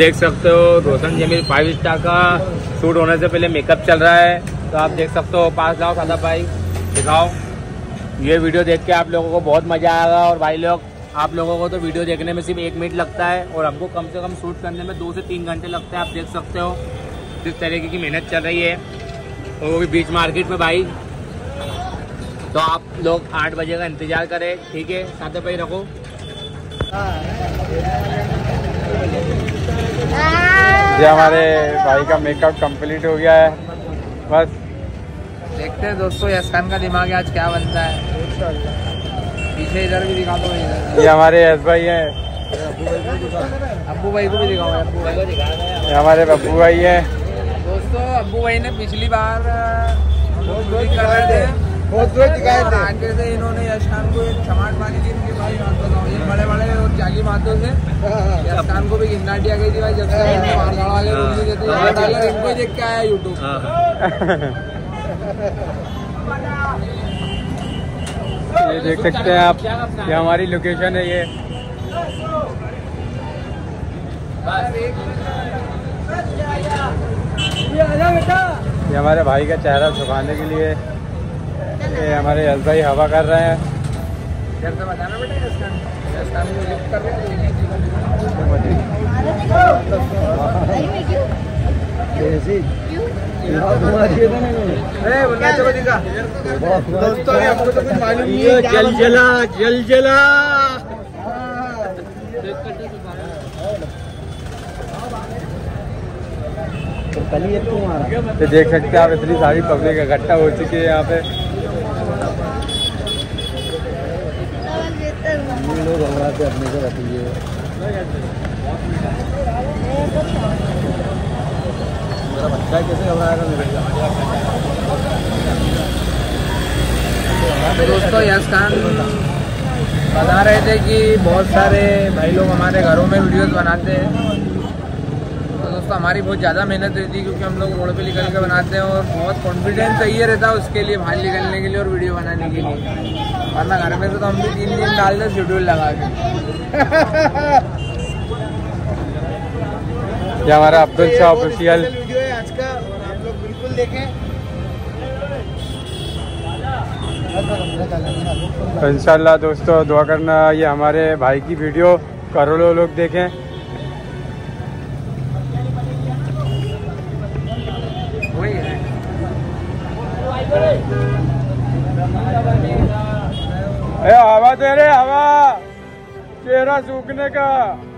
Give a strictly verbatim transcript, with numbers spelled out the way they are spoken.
देख सकते हो रोशन जमील फाइव स्टार का शूट होने से पहले मेकअप चल रहा है। तो आप देख सकते हो, पास लाओ सादा भाई, दिखाओ। ये वीडियो देख के आप लोगों को बहुत मजा आएगा। और भाई लोग, आप लोगों को तो वीडियो देखने में सिर्फ एक मिनट लगता है और हमको कम से कम शूट करने में दो से तीन घंटे लगते हैं। आप देख सकते हो किस तरीके की मेहनत चल रही है, और वो भी बीच मार्केट में भाई। तो आप लोग आठ बजे का इंतजार करें, ठीक है? सादा भाई रखो। ये हमारे भाई का मेकअप कंप्लीट हो गया है, बस देखते हैं दोस्तों यस खान का दिमाग आज क्या बनता है। पीछे इधर भी दिखा दो। ये हमारे यस भाई है, अब्बू भाई को भी दिखाओ। अब्बू भाई को दिखा रहे ये हमारे बब्बू भाई है। दोस्तों अब्बू भाई ने पिछली बार बहुत शूटिंग कर रहे थे, बहुत दिखाए थे। आगे से इन्होंने यश खान को एक चमाट मारी थी इनकी भाई। बात बताओ, ये बड़े बड़े और जाली बातों से यश खान को भी गिरनाटी आ गई थी भाई। जब से वाले रूम में देते इनको ही देख के आया यूट्यूब। ये देख सकते हैं आप, ये हमारी लोकेशन है। ये ये हमारे भाई का चेहरा छुपाने के लिए ये हमारे यश भाई हवा कर रहे हैं। बताना बेटा यश खान, यश खान को लिफ्ट कर रहे हैं। दोस्तों आपको तो कुछ मालूम नहीं है। जल जला जल जला तो देख सकते हैं आप, इतनी सारी पब्लिक इकट्ठा हो चुकी है यहाँ पे। लोग घबराते अपने से रखिए। मेरा बच्चा कैसे घबराएगा मेरे। दोस्तों यश खान बता रहे थे कि बहुत सारे भाई लोग हमारे घरों में वीडियोस बनाते हैं। तो दोस्तों हमारी बहुत ज़्यादा मेहनत रहती है, क्योंकि हम लोग रोड पे निकल के बनाते हैं और बहुत कॉन्फिडेंस चाहिए रहता है उसके लिए, बाहर निकलने के लिए और वीडियो बनाने के लिए। वरना घर में तो हम भी तीन दिन डाल दे शेड्यूल लगा के। ये हमारा अब्दुल शाह ऑफिशियल वीडियो है आज का, आप लोग बिल्कुल देखें। तो इंशाल्लाह दोस्तों दुआ करना, ये हमारे भाई की वीडियो करोड़ों लोग देखें। ए हवा दे रहे, हवा चेहरा सूखने का।